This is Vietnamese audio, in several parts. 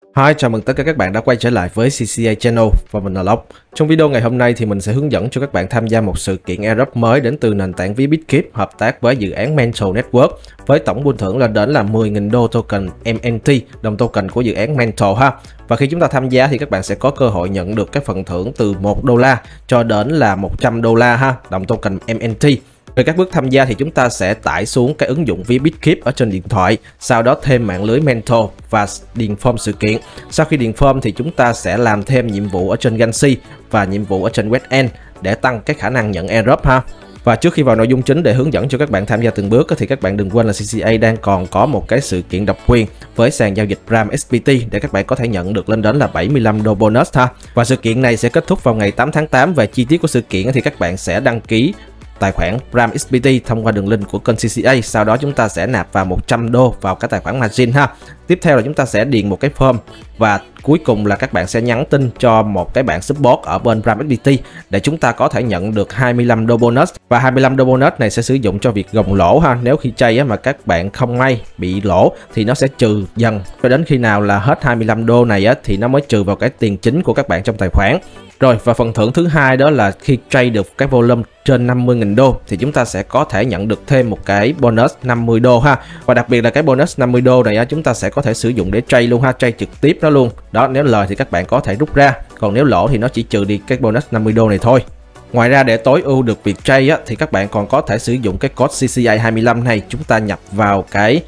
Hi, chào mừng tất cả các bạn đã quay trở lại với CCA Channel và mình là Lộc. Trong video ngày hôm nay thì mình sẽ hướng dẫn cho các bạn tham gia một sự kiện airdrop mới đến từ nền tảng ví Bitkeep hợp tác với dự án Mental Network với tổng punch thưởng lên đến là 10.000 đô token MNT, đồng token của dự án Mental ha. Và khi chúng ta tham gia thì các bạn sẽ có cơ hội nhận được cái phần thưởng từ $1 cho đến là $100 ha, đồng token MNT. Về các bước tham gia thì chúng ta sẽ tải xuống cái ứng dụng ví Bitkeep ở trên điện thoại, sau đó thêm mạng lưới Mental và điền form sự kiện. Sau khi điền form thì chúng ta sẽ làm thêm nhiệm vụ ở trên Galaxy và nhiệm vụ ở trên WebEnd để tăng cái khả năng nhận airdrop ha. Và trước khi vào nội dung chính để hướng dẫn cho các bạn tham gia từng bước thì các bạn đừng quên là CCA đang còn có một cái sự kiện độc quyền với sàn giao dịch RAM SPT để các bạn có thể nhận được lên đến là 75 đô bonus ha. Và sự kiện này sẽ kết thúc vào ngày 8 tháng 8. Về chi tiết của sự kiện thì các bạn sẽ đăng ký tài khoản RAM SPT thông qua đường link của kênh CCA, sau đó chúng ta sẽ nạp vào 100 đô vào cái tài khoản margin ha. Tiếp theo là chúng ta sẽ điền một cái form và cuối cùng là các bạn sẽ nhắn tin cho một cái bạn support ở bên RAM SPT để chúng ta có thể nhận được 25 đô bonus. Và 25 đô bonus này sẽ sử dụng cho việc gồng lỗ ha. Nếu khi trade mà các bạn không may bị lỗ thì nó sẽ trừ dần cho đến khi nào là hết 25 đô này thì nó mới trừ vào cái tiền chính của các bạn trong tài khoản. Rồi, và phần thưởng thứ hai đó là khi trade được cái volume trên 50.000 đô thì chúng ta sẽ có thể nhận được thêm một cái bonus 50 đô ha. Và đặc biệt là cái bonus 50 đô này chúng ta sẽ có thể sử dụng để trade luôn ha, trade trực tiếp nó luôn. Đó, nếu lời thì các bạn có thể rút ra, còn nếu lỗ thì nó chỉ trừ đi cái bonus 50 đô này thôi. Ngoài ra để tối ưu được việc trade thì các bạn còn có thể sử dụng cái code CCA25 này, chúng ta nhập vào cái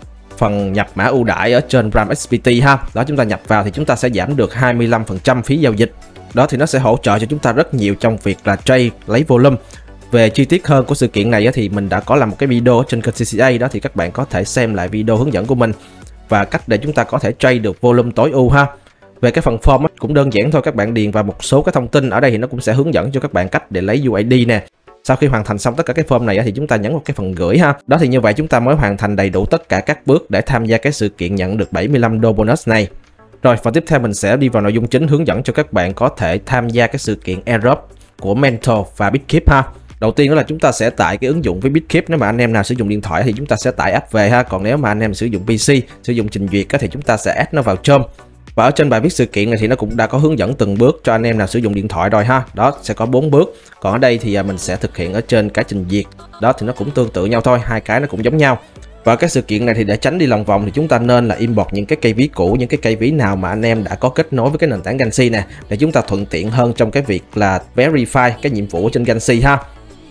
phần nhập mã ưu đãi ở trên RAM SPT ha. Đó, chúng ta nhập vào thì chúng ta sẽ giảm được 25% phí giao dịch. Đó thì nó sẽ hỗ trợ cho chúng ta rất nhiều trong việc là trade lấy volume. Về chi tiết hơn của sự kiện này thì mình đã có làm một cái video ở trên kênh CCA, đó thì các bạn có thể xem lại video hướng dẫn của mình và cách để chúng ta có thể trade được volume tối ưu ha. Về cái phần form cũng đơn giản thôi, các bạn điền vào một số cái thông tin ở đây thì nó cũng sẽ hướng dẫn cho các bạn cách để lấy UID nè. Sau khi hoàn thành xong tất cả cái form này thì chúng ta nhấn vào cái phần gửi ha. Đó thì như vậy chúng ta mới hoàn thành đầy đủ tất cả các bước để tham gia cái sự kiện nhận được 75 đô bonus này. Rồi, và tiếp theo mình sẽ đi vào nội dung chính hướng dẫn cho các bạn có thể tham gia cái sự kiện airdrop của Mental và Bitkeep ha. Đầu tiên đó là chúng ta sẽ tải cái ứng dụng với Bitkeep. Nếu mà anh em nào sử dụng điện thoại thì chúng ta sẽ tải app về ha. Còn nếu mà anh em sử dụng PC, sử dụng trình duyệt thì chúng ta sẽ add nó vào Chrome. Và ở trên bài viết sự kiện này thì nó cũng đã có hướng dẫn từng bước cho anh em nào sử dụng điện thoại rồi ha. Đó sẽ có 4 bước. Còn ở đây thì mình sẽ thực hiện ở trên cái trình duyệt. Đó thì nó cũng tương tự nhau thôi, hai cái nó cũng giống nhau. Và cái sự kiện này thì để tránh đi lòng vòng thì chúng ta nên là import những cái cây ví cũ, những cái cây ví nào mà anh em đã có kết nối với cái nền tảng Galaxy nè, để chúng ta thuận tiện hơn trong cái việc là verify cái nhiệm vụ trên Galaxy ha.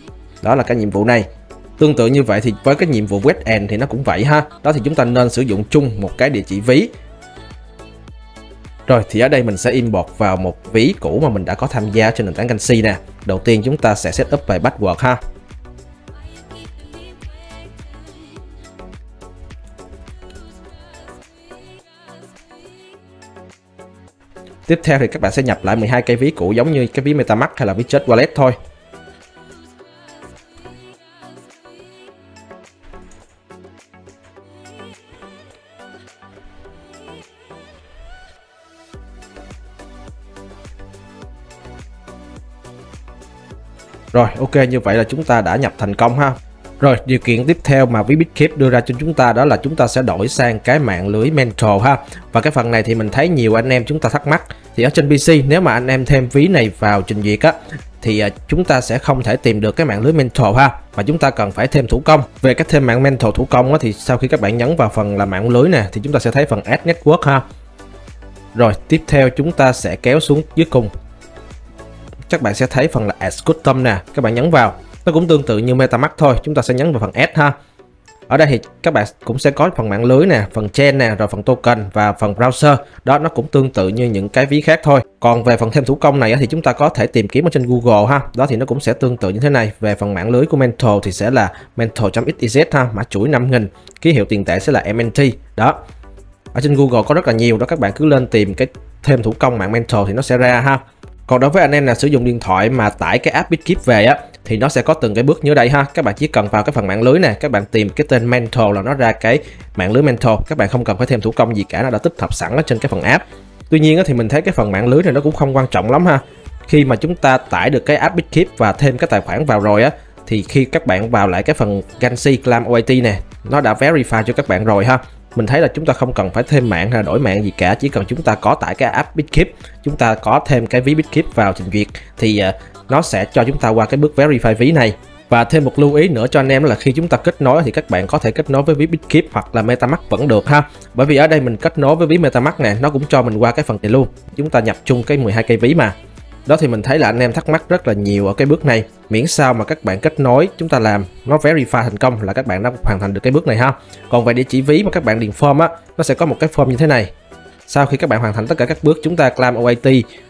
Đó là cái nhiệm vụ này. Tương tự như vậy thì với cái nhiệm vụ WebEnd thì nó cũng vậy ha. Đó thì chúng ta nên sử dụng chung một cái địa chỉ ví. Rồi thì ở đây mình sẽ import vào một ví cũ mà mình đã có tham gia trên nền tảng Galaxy nè. Đầu tiên chúng ta sẽ set up về password ha. Tiếp theo thì các bạn sẽ nhập lại 12 cây ví cũ giống như cái ví MetaMask hay là ví Trust Wallet thôi. Rồi, ok, như vậy là chúng ta đã nhập thành công ha. Rồi, điều kiện tiếp theo mà ví Bitkeep đưa ra cho chúng ta đó là chúng ta sẽ đổi sang cái mạng lưới Mental ha. Và cái phần này thì mình thấy nhiều anh em chúng ta thắc mắc. Thì ở trên PC nếu mà anh em thêm ví này vào trình duyệt thì chúng ta sẽ không thể tìm được cái mạng lưới Mental ha, mà chúng ta cần phải thêm thủ công. Về cách thêm mạng Mental thủ công thì sau khi các bạn nhấn vào phần là mạng lưới nè thì chúng ta sẽ thấy phần Add Network ha. Rồi, tiếp theo chúng ta sẽ kéo xuống dưới cùng. Các bạn sẽ thấy phần là Add Custom nè, các bạn nhấn vào. Nó cũng tương tự như MetaMask thôi, chúng ta sẽ nhấn vào phần Add ha. Ở đây thì các bạn cũng sẽ có phần mạng lưới nè, phần chain nè, rồi phần token và phần browser. Đó, nó cũng tương tự như những cái ví khác thôi. Còn về phần thêm thủ công này thì chúng ta có thể tìm kiếm ở trên Google ha. Đó thì nó cũng sẽ tương tự như thế này. Về phần mạng lưới của Mental thì sẽ là mental.xyz ha, mã chuỗi 5000, ký hiệu tiền tệ sẽ là MNT. Đó. Ở trên Google có rất là nhiều đó, các bạn cứ lên tìm cái thêm thủ công mạng Mental thì nó sẽ ra ha. Còn đối với anh em nào sử dụng điện thoại mà tải cái app Bitkeep về thì nó sẽ có từng cái bước như đây ha. Các bạn chỉ cần vào cái phần mạng lưới nè, các bạn tìm cái tên Mental là nó ra cái mạng lưới Mental. Các bạn không cần phải thêm thủ công gì cả, nó đã tích hợp sẵn ở trên cái phần app. Tuy nhiên thì mình thấy cái phần mạng lưới này nó cũng không quan trọng lắm ha. Khi mà chúng ta tải được cái app Bitkeep và thêm cái tài khoản vào rồi thì khi các bạn vào lại cái phần Galaxy Claim OIT nè, nó đã verify cho các bạn rồi ha. Mình thấy là chúng ta không cần phải thêm mạng hay đổi mạng gì cả, chỉ cần chúng ta có tải cái app BitKeep, chúng ta có thêm cái ví BitKeep vào trình duyệt thì nó sẽ cho chúng ta qua cái bước verify ví này. Và thêm một lưu ý nữa cho anh em là khi chúng ta kết nối thì các bạn có thể kết nối với ví BitKeep hoặc là MetaMask vẫn được ha. Bởi vì ở đây mình kết nối với ví MetaMask nè, nó cũng cho mình qua cái phần này luôn. Chúng ta nhập chung cái 12 cây ví mà. Đó thì mình thấy là anh em thắc mắc rất là nhiều ở cái bước này. Miễn sao mà các bạn kết nối, chúng ta làm nó verify thành công là các bạn đã hoàn thành được cái bước này ha. Còn về địa chỉ ví mà các bạn điền form á, nó sẽ có một cái form như thế này. Sau khi các bạn hoàn thành tất cả các bước chúng ta claim OIT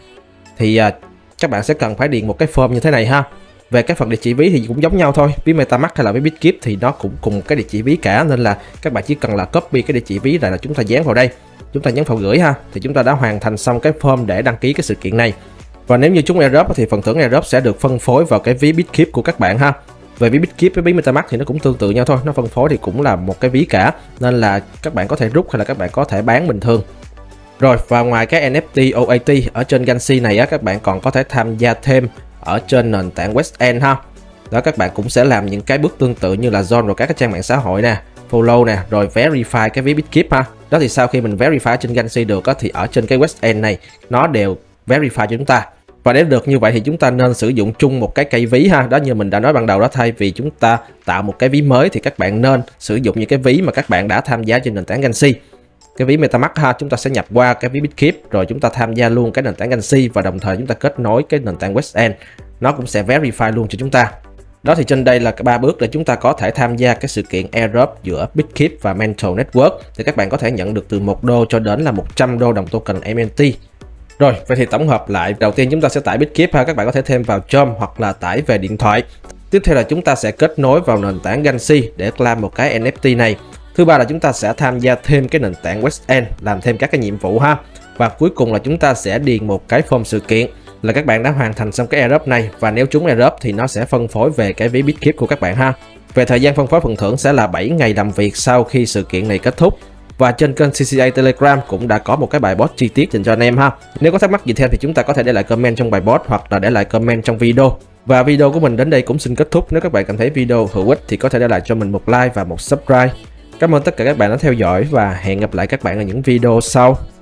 thì các bạn sẽ cần phải điền một cái form như thế này ha. Về cái phần địa chỉ ví thì cũng giống nhau thôi, ví MetaMask hay là ví BitKeep thì nó cũng cùng cái địa chỉ ví cả, nên là các bạn chỉ cần là copy cái địa chỉ ví là chúng ta dán vào đây, chúng ta nhấn vào gửi ha, thì chúng ta đã hoàn thành xong cái form để đăng ký cái sự kiện này. Và nếu như chúng airdrop thì phần thưởng airdrop sẽ được phân phối vào cái ví BitKeep của các bạn ha. Về ví BitKeep với ví MetaMask thì nó cũng tương tự nhau thôi, nó phân phối thì cũng là một cái ví cả, nên là các bạn có thể rút hay là các bạn có thể bán bình thường. Rồi, và ngoài cái NFT OIT ở trên Ganci này á, các bạn còn có thể tham gia thêm ở trên nền tảng WestEnd ha. Đó, các bạn cũng sẽ làm những cái bước tương tự như là join vào các cái trang mạng xã hội nè, follow nè, rồi verify cái ví BitKeep ha. Đó thì sau khi mình verify trên Ganci được á, thì ở trên cái WestEnd này nó đều verify cho chúng ta. Và để được như vậy thì chúng ta nên sử dụng chung một cái cây ví ha. Đó, như mình đã nói ban đầu đó, thay vì chúng ta tạo một cái ví mới thì các bạn nên sử dụng những cái ví mà các bạn đã tham gia trên nền tảng Ganci. Cái ví MetaMask ha, chúng ta sẽ nhập qua cái ví BitKeep rồi chúng ta tham gia luôn cái nền tảng Ganci và đồng thời chúng ta kết nối cái nền tảng WestEnd, nó cũng sẽ verify luôn cho chúng ta. Đó thì trên đây là cái 3 bước để chúng ta có thể tham gia cái sự kiện airdrop giữa BitKeep và Mental Network, thì các bạn có thể nhận được từ 1 đô cho đến là 100 đô đồng token MNT. Rồi, vậy thì tổng hợp lại, đầu tiên chúng ta sẽ tải BitKeep ha, các bạn có thể thêm vào Chrome hoặc là tải về điện thoại. Tiếp theo là chúng ta sẽ kết nối vào nền tảng Ganci để claim một cái NFT này. Thứ ba là chúng ta sẽ tham gia thêm cái nền tảng WestEnd, làm thêm các cái nhiệm vụ ha. Và cuối cùng là chúng ta sẽ điền một cái form sự kiện là các bạn đã hoàn thành xong cái airdrop này, và nếu trúng airdrop thì nó sẽ phân phối về cái ví BitKeep của các bạn ha. Về thời gian phân phối phần thưởng sẽ là 7 ngày làm việc sau khi sự kiện này kết thúc. Và trên kênh CCA Telegram cũng đã có một cái bài post chi tiết dành cho anh em ha. Nếu có thắc mắc gì thêm thì chúng ta có thể để lại comment trong bài post hoặc là để lại comment trong video. Và video của mình đến đây cũng xin kết thúc. Nếu các bạn cảm thấy video hữu ích thì có thể để lại cho mình một like và một subscribe. Cảm ơn tất cả các bạn đã theo dõi và hẹn gặp lại các bạn ở những video sau.